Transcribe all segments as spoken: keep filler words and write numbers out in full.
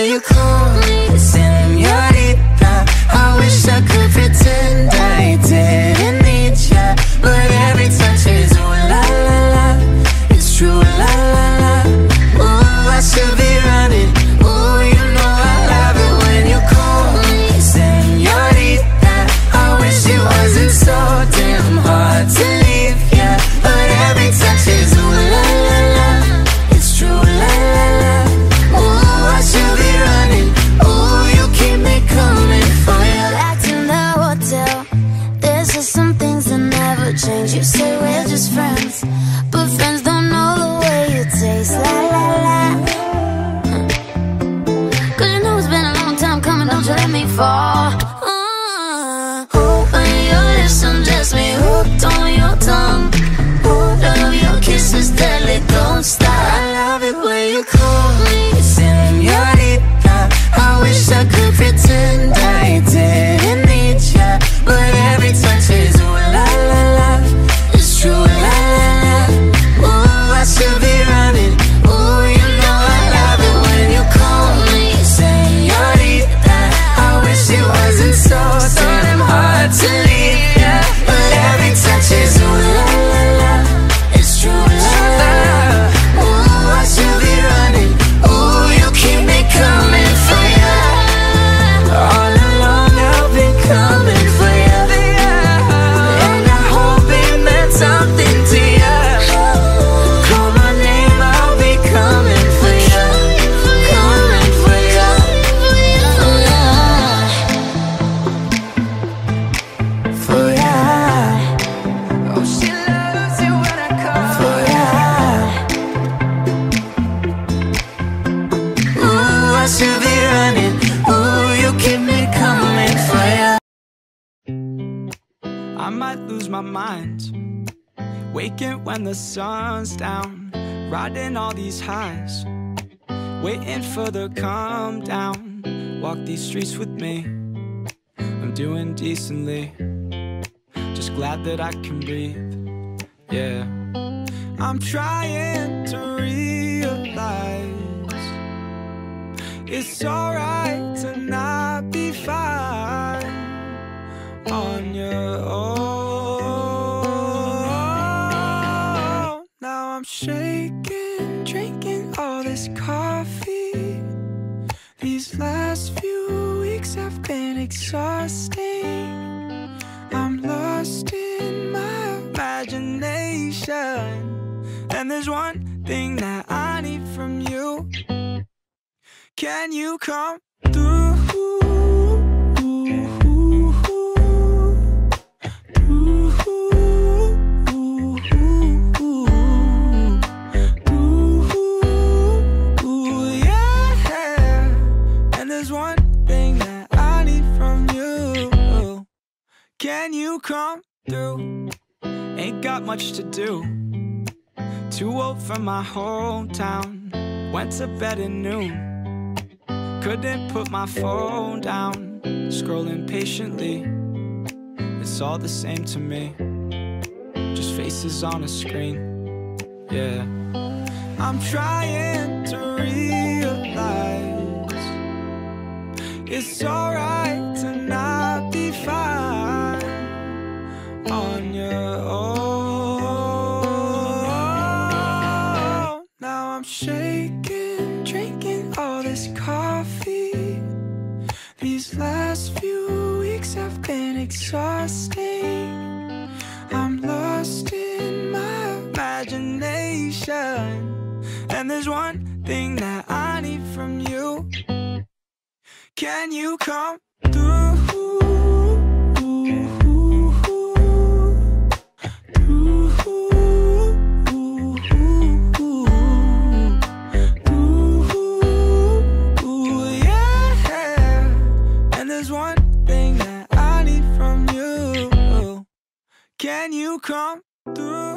where you call me Señorita. I wish I could pretend I didn't need ya, but every touch is ooh la la la. It's true la la la. Ooh, I should be running. Ooh, you know I love it when you call me Señorita. I wish it wasn't so damn hard to leave ya, but every touch is ooh la la la. It's true la la la. Ooh, I should be running. Ooh, you keep me coming for you. Back in the hotel, there's just some things that never change. You say we're just friends, but friends don't know the way you taste. La la la. Cause you know it's been a long time coming, don't you let me fall. uh, When your lips undress me, hooked on your tongue. Love your kisses deadly, don't stop. I love it when you call me Señorita. I wish I could pretend I didn't need ya, but every touch is ooh la la la. It's true la la la. Ooh, I should be running. Ooh, you know I love it when you call me Señorita. I wish it wasn't so damn hard to leave ya, but every touch is ooh la la la. It's true la la la. Ooh, I should be running. Ooh, you keep me coming for ya. All along I've been coming for ya, and I hope it meant something to ya. Call my name, I'll be coming for ya, coming for ya. For ya. Oh, she loves it when I call for ya. Ooh, I should be running. Ooh, you keep me coming for ya. I might lose my mind, waking when the sun's down, riding all these highs, waiting for the calm down. Walk these streets with me, I'm doing decently, just glad that I can breathe. Yeah, I'm trying to realize it's alright to not be fine on your own. Now I'm shaking, drinking all this coffee. These last few weeks have been exhausting. I'm lost in my imagination, and there's one thing that I need from you. Can you come through? Can you come through? Ain't got much to do. Too old for my hometown. Went to bed at noon. Couldn't put my phone down. Scrolling patiently. It's all the same to me. Just faces on a screen. Yeah. I'm trying to realize it's alright to not be fine on your own. Now I'm shaking, drinking all this coffee. These last few weeks have been exhausting. I'm lost in my imagination, and there's one thing that I need from you. Can you come through? Can you come through?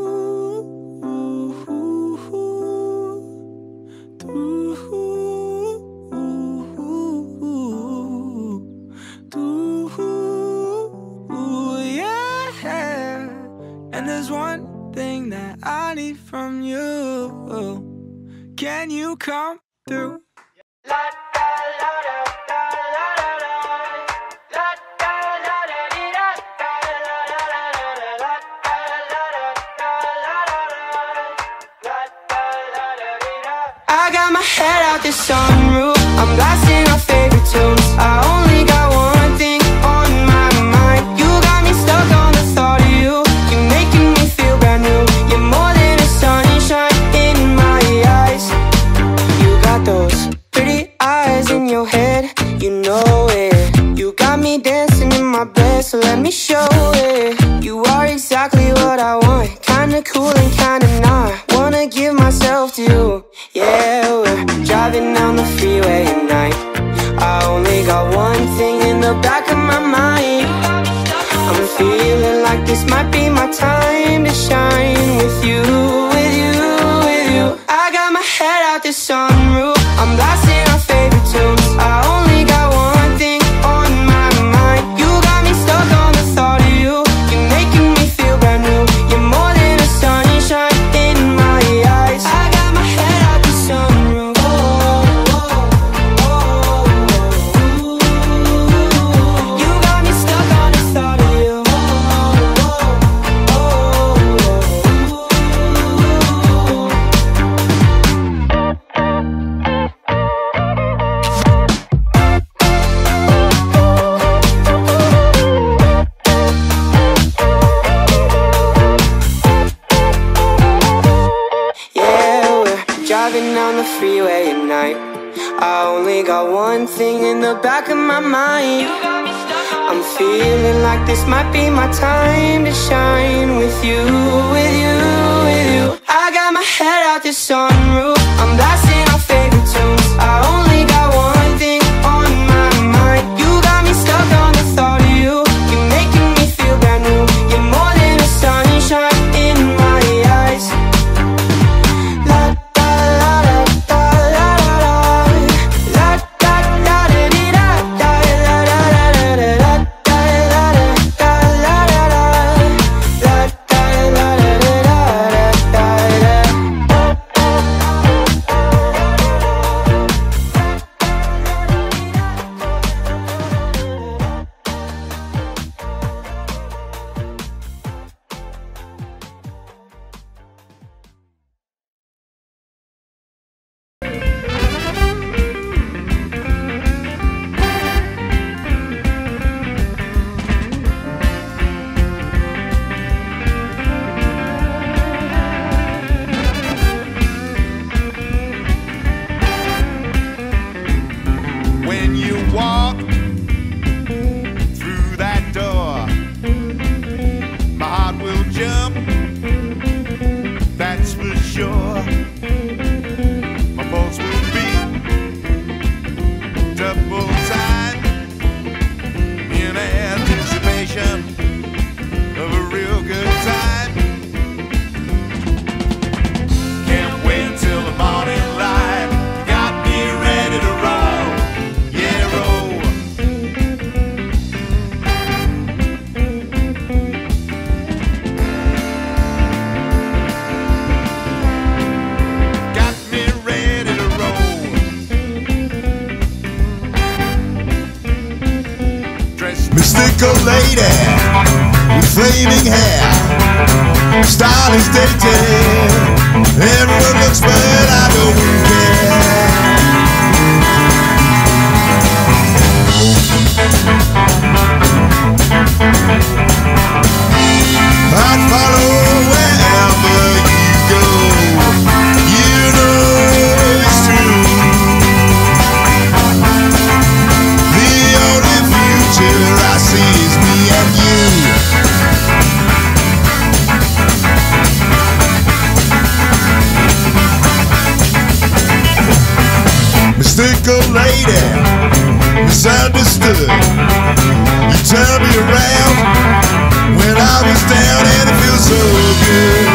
Through, through, yeah. And there's one thing that I need from you. Can you come through? La, la. my head out the sunroof, I'm blasting our favorite tunes. I only got one thing on my mind. You got me stuck on the thought of you. You're making me feel brand new. You're more than a sunshine in my eyes. You got those pretty eyes in your head, you know it. You got me dancing in my bed, so let me show it. You are exactly what I want, kinda cool and kinda not. Wanna give myself to you. Yeah, we're driving down the freeway at night. I only got one thing in the back of my mind. I'm feeling like this might be my time to shine. With you, with you, with you. I got my head out the sunroof, I'm blasting our favorite tunes. I only got one thing on my mind. You got me stuck on the thought of you. You're making me feel brand new. You're more than a sunshine in my eyes. I got my head out the sunroof. Oh, oh, oh, oh. You got me stuck on the thought of you. Oh, oh, yeah, we're driving down the freeway at night. I only got one thing in the back of my mind. I'm feeling like this might be my time to shine. With you, with you, with you. I got my head out the sunroof, I'm blasting our favorite tunes. I only got one thing on my mind. You got me stuck on the thought of you. You're making me feel brand new. You're more than a sunshine in my eyes. La da la da da la la la. La da da da dee da da la la la la la. Da la la da la la la. La da la la da da da da. When you walk through that door, my heart will jump, that's for sure. My pulse will beat double time in anticipation of a real good time. Can't wait till the morning light, got me ready to roll. Yeah, roll. Got me ready to roll. Dressed Mystical lady with flaming hair, style is dated. Everyone looks, but I don't care. I'd follow wherever you go. You know it's true. The only future I see is me and you. Mystical lady, misunderstood. You turn me around when I was down, and it feels so good.